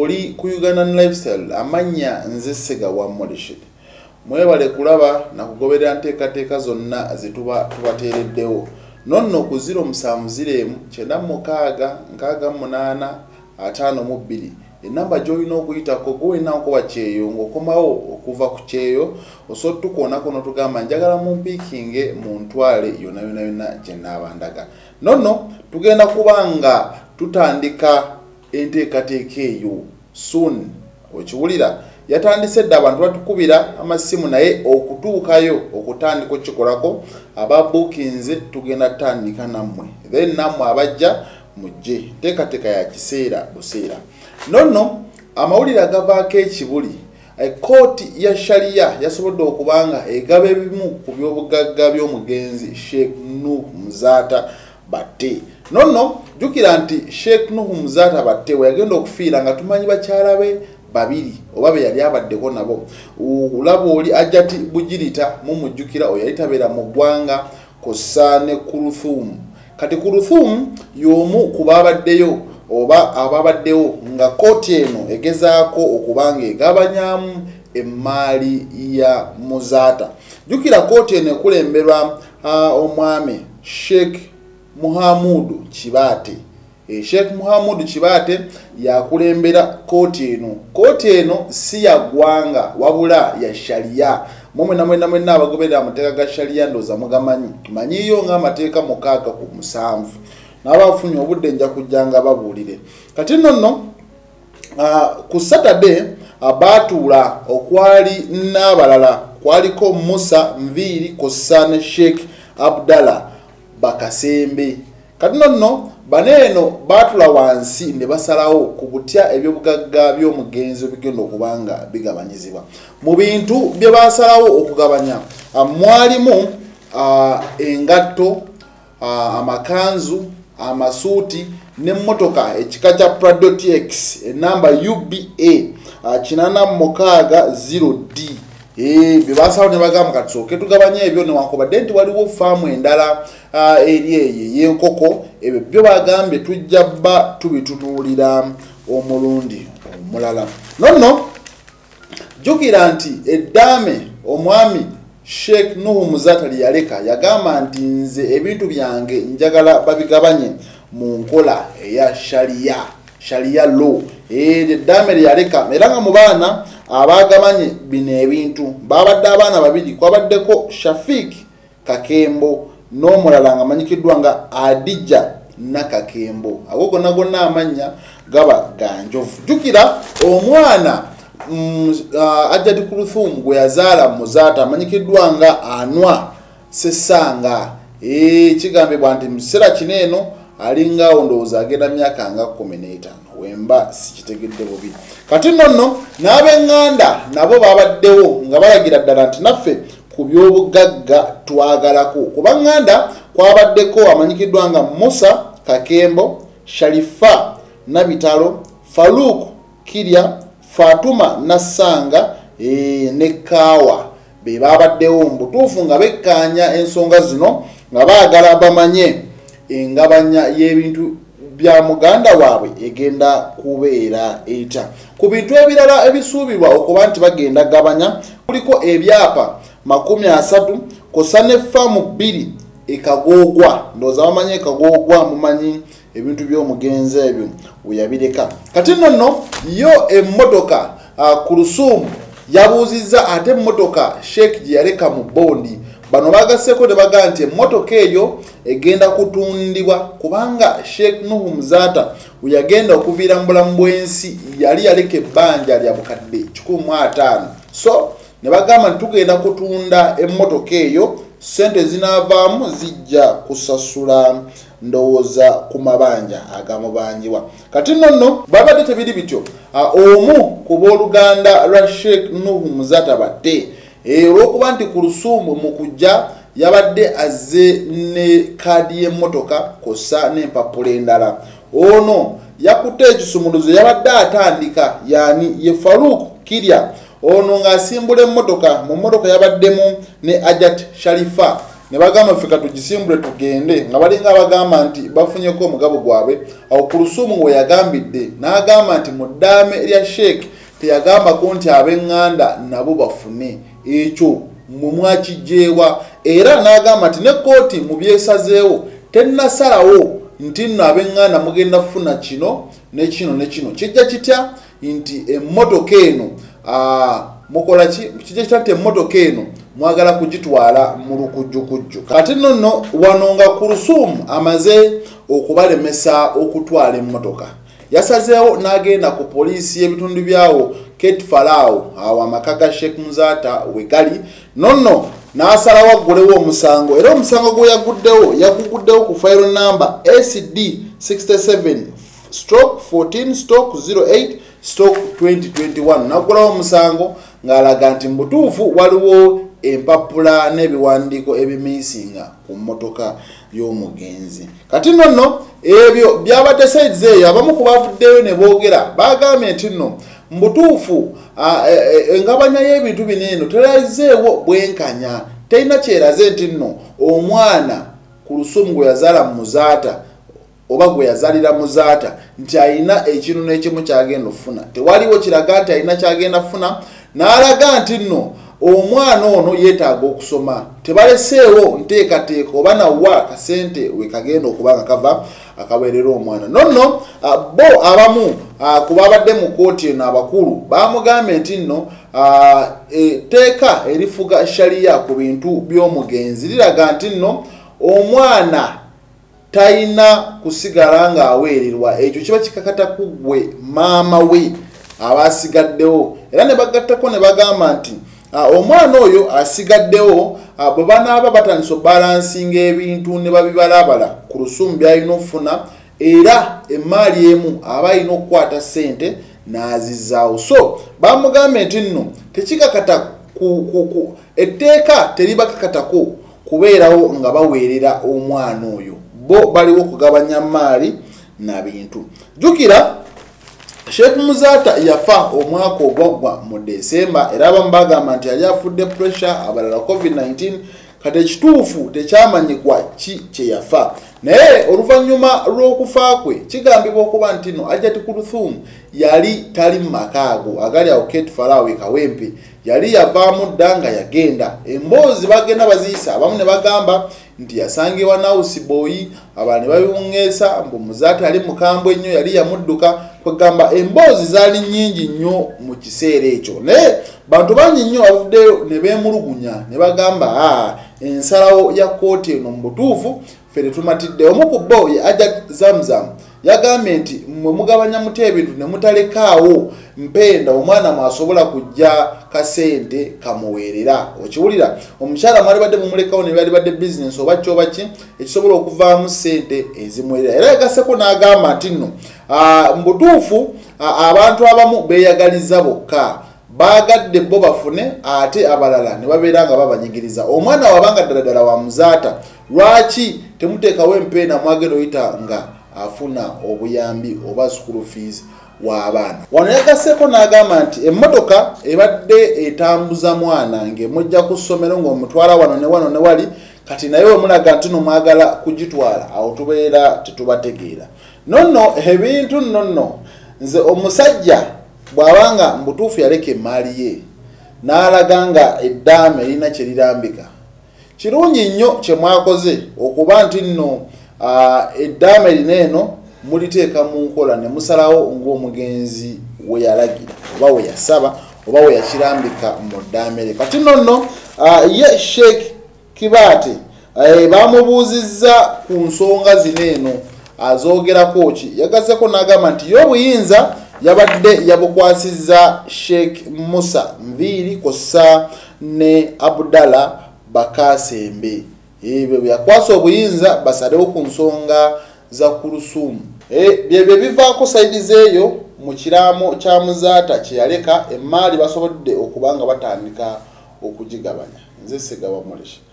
oli ku Ugandan Lifestyle amanya nze Sega wa Modeshit. Mwebale kulaba na kugoberera nteekateeka zonna zituba tubateereddewo. Nonno ku 0706-658-52 enamba gy'olina okuyitako gwena nkuba kyeyo ng'okomawo okuva ku kyeyo osobola tukoonako n'otugamba njagala mumpiikinge mu ntwale yonna gye naabandaga. Nonno tugenda kubanga tutandika enteekateeka eyo soon. Okiwulira yatandise dda abantu batukubira amasimu naye okutuukayo okutandika okikolako aba bookings tugenda tandika nammwe, then nammwe abajja mujje nteekateeka ya kiseera buseera. Nonno amawulire agavaako ekibuli kkooti ya sharia yasobodde okubanga egaba ebimu ku by'obugagga by'omugenzi Sheikh Nuh Muzaata batte. Nonno jjukira nti Sheikh Nuh Muzaata batte we yagenda okufiira nga tumanyi bakyala be babiri oba be yali abaddeko nabo. Olaba oli Ajati Bugirita mumujjukira oyo yali tabeera mu ggwanga kossa ne Kuluthum. Kati Kuluthum y'omu ku baabaddeyo oba ababaddewo nga kkooti eno egezaako okubanga egabanyamu emmaali ya Muzaata. Jjukira kkooti eno ekulemberwa omwami Sheikh Muhammadu Kibaate. Sheikh Muhammadu Kibaate yakulembera kkooti eno. Kkooti eno si ya ggwanga wabula ya sharia. Mwenna abagoberera amateeka ga sharia ndooza mugamanyi. Manyiyo ng'amateeka 6 n'abafunye obudde nja kujjanga babuulire. Kati nonno ku Saturday abaatuula okwali n'abalala kwaliko Musa Nviiri kossa ne Sheikh Abdallah Bakasembe. Kati nonno baneeno baatula wansi ne basalawo ku butya eby'obugagga by'omugenzi bigenda okubanga bigabanyizibwa. Mu bintu bye baasalawo okugabanya mwalimu engatto, amakanzu, amasuuti n'emmotoka ekika kya Prado TX enamba UBA 860D. Bye basalawo ne bagamba kati sooke tugabanye ebyo newankubadde nti waliwo faamu endala eri eyo y'enkoko. Ebyo byo bagambye tujja bba tubitunuulira omulundi omulala. Nonno jjukira nti eddaame omwami Sheikh Nuh Muzaata yaleka yagamba nti nze ebintu byange njagala babigabanye mu nkola eya sharia law. Eddaame yaleka era nga mu baana abagabanye bino ebintu babadde abaana babiri, kwabaddeko Shafiq Kakembo n'omulala nga amanyikiddwa nga Adija Nakakembo. Ago gonna amannya gaba ganjovu. Jjukira omwana Ajati Kuluthum gwe yazaala Muzaata amanyikiddwa nga Anwa Sesanga. Kigambibwa nti mu kiseera kino eno alingaawo ndowooza agenda myaka nga 15 wemba sikitegedde bubi. Kati nonno n'ab'eŋŋanda nabo babaddewo nga balagira ddala nti naffe ku by'obugagga twagalako. Ku b'eŋŋanda kwabaddeko amanyikiddwa nga Musa Kakembo, Sharifa Nabitalo, Farouk Kirya, Fatuma Nassanga ne Kaawa be babaddewo mbutuufu nga bekkaanya ensonga zino nga baagala bamanye engabanya y'ebintu bya muganda waabwe egenda kubeera eta. Ku bintu ebirala ebisuubirwa okuba nti bagenda gabanya kuliko ebyapa 30 kosa ne faamu 2 ekagogwa. Ndooza bamanye ekagogwa mumanyi ebintu by'omugenzi ebyo weyabireka. Kati nonno yo emmotoka Kuluthum yabuuzizza ate emmotoka Sheikh gye yaleka mu bondi. Bano bagasseko ne bagaa nti emmotoka eyo egenda kutundibwa kubanga Sheikh Nuh Muzaata we yagenda okuviira mu bulamu bw'ensi yali yaleka ebbanja lya bukadde 15. So ne bagamba nti tugenda kutunda emmotoka eyo, sente zinaavaamu zijja kusasula ndowooza ku mabanja agamubanjibwa. Kati nonno babadde tebiri bityo. Omu ku booluganda lwa Sheikh Nuh Muzaata batte olw'okuba nti Kuluthum mu kujja yabadde azze ne kaadi y'emmotoka kossa n'empapula endala. Ono yakutte ekisumuluzo yabadde atandika yani ye Farouk Kirya. Ono ng'asimbula emmotoka, mu mmotoka yabaddemu ne Ajat Sharifa ne bagamba ffe katugisimbule tugende nga balinga abagamba nti bafunyeko omugabo gwabwe. Awo Kuluthum we yagambidde n'agamba nti mu ddaame erya Sheikh teyagambako nti ab'eŋŋanda nabo bafune ekyo mwe mwakijjeewa, era n'agamba nti ne kkooti mu byesazeewo tennasalawo nti nno ab'eŋŋanda mugenda kufuna kino ne kino ne kino. Kijja kitya nti emmotoka eno mukola ki kijja kitya nti emmotoka eno mwagala kugitwala mu lukujjukujju. Kati nno wano nga Kuluthum amaze okubalemesa okutwala emmotoka, yasazeewo n'agenda ku poliisi y'ebitundu byawo Kate Farao awo amaka ga Sheikh Muzaata we gali, nonno n'asalawo aggulewo omusango, era omusango gwe yaguguddewo ku file number SD 67/14/08/2021. N'aggulawo omusango ng'alaga nti mu butuufu waliwo empapula n'ebiwandiiko ebimiisinga ku mmotoka y'omugenzi. Kati nno ebyo byabadde sides eyo, abamu ku bavuddeyo ne boogera bagambye nti nno mu butuufu engabanya y'ebintu bino eno terazeewo bwenkanya, terina kyeraze nti nno omwana Kuluthum gwe yazaala Muzaata oba gwe yazaalira Muzaata nti alina ekintu n'ekimu kyagenda okufuna. Tewaliwo kiraga nti alina kyagenda kufuna, n'alaga nti nno omwana ono yeetaaga okusoma, tebaleseewo nteekateeka oba nawa kasente we kagenda okuba nga kava akaweerera omwana. Nonno bo abamu ku babadde mu kkooti eno abakulu bamugambye nti nno etteeka erifuga shaliya ku bintu by'omugenzi liraga nti nno omwana talina kusigala ng'aweererwa, ekyo kiba kikakata ku gwe maama we abasigaddewo, era ne bagattako ne bagamba nti omwana oyo asigaddewo bwe banaaba batandisa obalansinga ebintu ne babibalabala Kuluthum byalina okufuna, era emaali emu aba alina okukwata ssente n'azizaawo. So bamugambye nti nno tekikakata etteeka teribakakatako kubeerawo nga baweerera omwana oyo, bo baliwo kugabanya maali na bintu. Jjukira Sheikh Muzaata yafa omwaka ogwaggwa mu Desemba, era abamu bagamba nti yali afudde pressure, abalala COVID-19. Kati ekituufu tekyamanyikwa ki kye yafa, naye oluvannyuma lw'okufa kwe kigambibwa okuba nti no Hajjati Kuluthum yali tali mu maka ago agali awo Kate Farao e Kawempe, yali yavaamu dda nga yagenda. Emboozi bagenda baziyisa, abamu ne bagamba nti yasangibwa na Houseboy, abantu babiwungeesa mbu Muzaata ali mukambwe nnyo, yali yamudduka. Kwegamba emboozi zaali nnyingi nnyo mu kiseera ekyo, naye bantu bangi nnyo bavuddeyo ne beemulugunya ne bagamba ensalawo ya kkooti eno mu butuufu ffe tetumatidde. Omu ku bo ye eby'obugagga yagambye nti mwe mugabanya muti ebintu ne mutalekaawo mpenda omwana mwasobola kujja kasente kamuweerera. Okiwulira, omukyala mwali badde mumulekawo ne byali badde bizinesi oba kyoba ki ekisobola okuvaamu ssente ezimuweerera. Era yagasseko n'agamba nti nno mu butuufu abantu abamu beeyagaliza bokka, baagadde bo bafune ate abalala ne babeera nga babanyigiriza. Omwana wabanga ddala wa Muzaata, lwaki temuteekawo empeena mwagenda oyita nga afuna obuyambi oba school fees w'abaana? Wano yagasseeko n'agamba nti emmotoka ebadde etambuza mwana ng'emujja ku ssomero ng'omutwala wano ne wano ne wali, kati naye wemulaga nti nomwagala kugitwala, awo tubeera tetubategeera. Nonno ebintu nonno nze omusajja bw'abanga mu butuufu yaleka emaali ye n'alaga nga eddaame erina kye lirambika, kirungi nnyo kye mwakoze okuba nti nno eddaame lino eno muliteeka mu nkola ne musalawo ng'omugenzi we yalagira oba we yasaba oba we yakirambika mu ddaame lye. Kati nonno ye Sheikh Kibaate bamubuuzizza ku nsonga zino eno azoogerako ki, yagazzeko n'agamba nti y'obuyinza yabadde yabukwasizza Sheikh Musa Nviiri kossa ne Abdallah Bakasembe. Ebyo byakwasa obuyinza basalewo ku nsonga za Kuluthum. Byebyo bivaako sayidizi eyo mu kiraamo kya Muzaata kye yaleka emaali basobodde okuba nga batandika okugigabanya. Nze Segaba Mulesha.